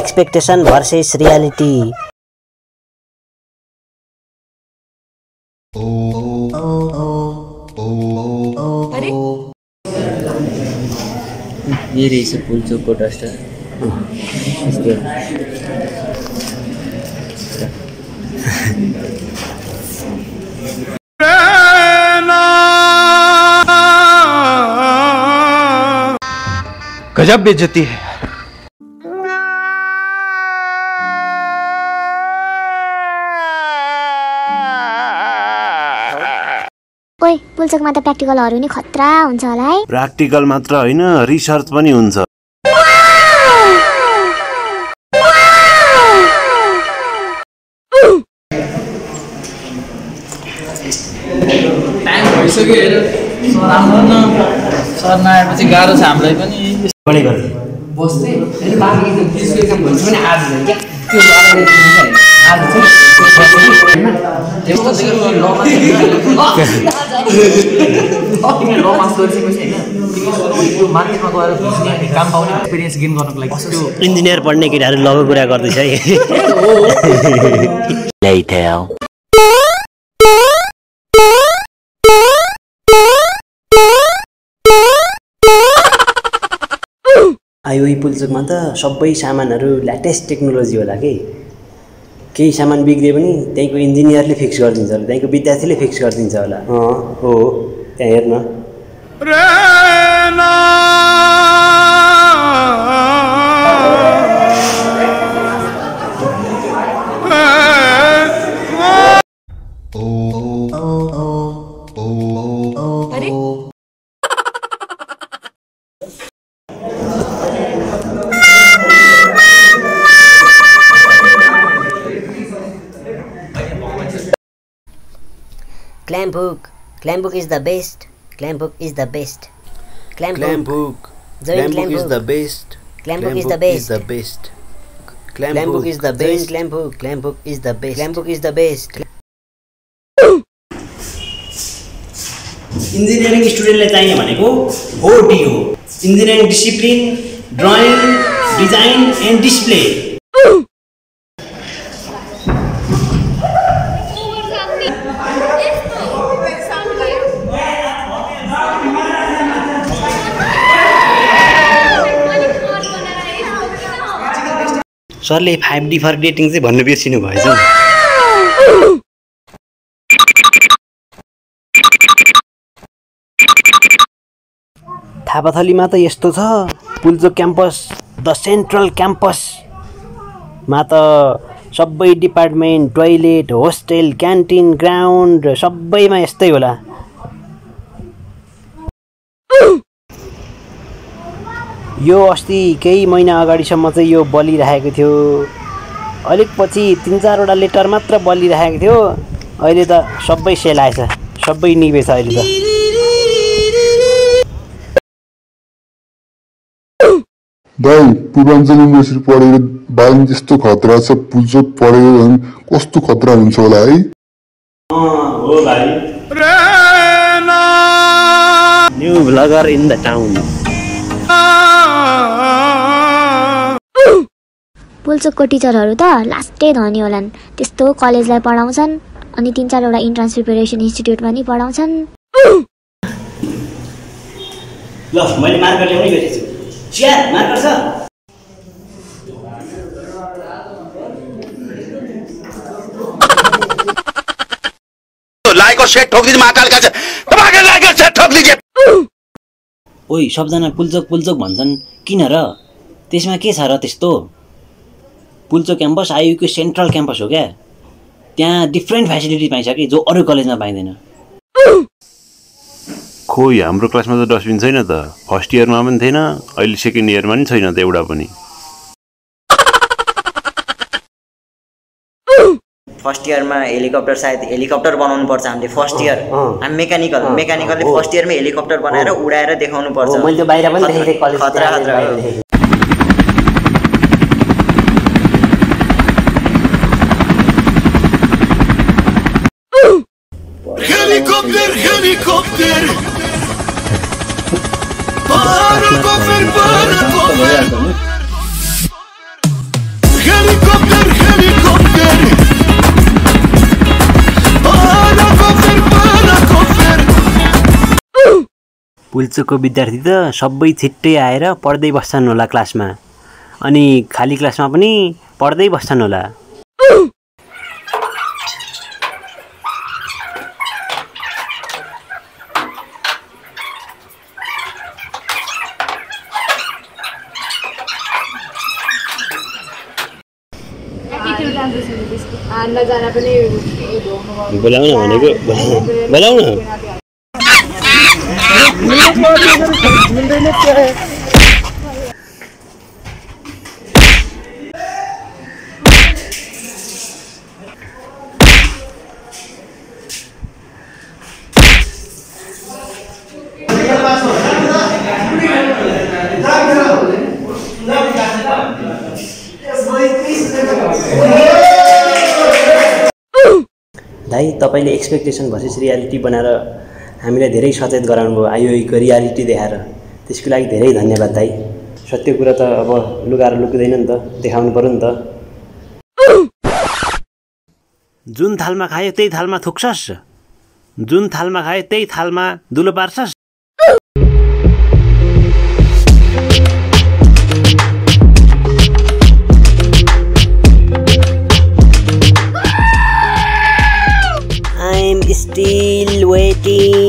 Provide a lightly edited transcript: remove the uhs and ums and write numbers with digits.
Expectation versus reality. ये रहेछ पुल्चोकको duster. गजब बेइज्जती है। ओइ पुल्चोकमा त प्र्याक्टिकलहरु नि खतरा हुन्छ होला है। प्र्याक्टिकल मात्र हैन रिसर्च पनि हुन्छ। टाइम भइसक्यो हेर सर आउन न सर नआएपछि गाह्रो छ हामीलाई पनि बढी गर्दै बस्दै अनि बाँकी त त्यसको काम भन्छ पनि आज होइन क्या त्यो आज चाहिँ इन्जिनियर पढ्ने केटाहरु लगको कुरा गर्दैछ है। IOE पुल्चोकमा त सबै सामानहरु लेटेस्ट टेक्नोलोजी होला के। केही सामान बिग्रियो पनि त्यहीको इन्जिनियरले फिक्स गरिदिन्छ होला, त्यहीको विद्यार्थीले फिक्स गरिदिन्छ होला। हो त्यहाँ हेर्न। Clamphook is the best. Clamphook is the best. Clamphook is the best. Clamphook is the best. Clamphook is the best. Clamphook is the best. Clamphook is the best. Engineering स्टुडेन्टले चाहिने भनेको OD हो। Engineering discipline, drawing, design and display. सरले 5D for dating चाहिँ भन्नु बिर्सिनु भएछ। थापाथलीमा त यस्तो छ, Pulchowk campus the central campus मा त सबै department, toilet, hostel, canteen, ground सबैमा यस्तै होला। यो अस्ति केही महिना अगाडिसम्म चाहिँ यो बलिरहेको थियो, अलिक पछि 3-4 वटा लेटर मात्र बलिरहेको थियो। अहिले त सबै सेल आएछ, सबै निभेछ अहिले त। दाइ पूर्वाञ्चल युनिभर्सिटी पढेर बालन त्यस्तो खतरा छ, पुल्चोक पढेर भने कस्तो खतरा हुन्छ होला है। हो भाइ। New blogger in the town. पुल्चोकको टिचरहरु त लास्टै धनी होलान्। त्यस्तो कलेजलाई पढाउँछन् अनि 3-4 वटा इन्ट्रान्स प्रिपरेसन इन्स्टिट्युट पनि पढाउँछन्। ल मैले मार्कर ल्याउनै गरेछु। चिया मार्कर छ? लाइक और शेयर ठोक दीजिए महाकाल का दबाके लाइक और शेयर ठोक दीजिए। ओइ सबजना पुल्चोक पुल्चोक भन्छन् किन र? त्यसमा के छ र त्यस्तो? पुल्चोक क्याम्पस IOE को सेन्ट्रल क्याम्पस हो क्या। त्यहाँ डिफ्रेन्ट फ्यासिलिटी पाइन्छ कि जो अरू कलेजमा पाइँदैन। खोइ हाम्रो क्लासमा त डस्टबिन छैन त। फर्स्ट इयरमा पनि थिएन, अहिले सेकेन्ड इयरमा पनि छैन त एउटा पनि। फर्स्ट इयरमा हेलिकप्टर सायद हेलिकप्टर बनाउनु पर्छ हामीले फर्स्ट इयर। हामी मेकानिकलले फर्स्ट इयरमै हेलिकप्टर बनाएर उडाएर देखाउनु पर्छ। मैले त्यो बाहिर पनि देखेँ कलेज खतरा। हेलिकप्टर पुल्चोकको विद्यार्थी त सबै छिट्टै आएर पढ्दै बस्छन् होला क्लासमा, अनि खाली क्लासमा पनि पढ्दै बस्छन् होला। बोलाउन भनेको बोलाउन दाइ तपाईले एक्सपेक्टेसन भर्सेस रियालिटी बनाएर हामीलाई धेरै सचेत गराउनु भयो आइओई को रियालिटी देखाएर, त्यसको लागि धेरै धन्यवाद दाइ। सत्य कुरा त अब लुगाएर लुक्दैन नि त, देखाउनु पर्यो नि त। जुन थालमा खायो त्यही थालमा थुक्छस्, जुन थालमा खायो त्यही थालमा दुलो पार्छस्। I'm still waiting.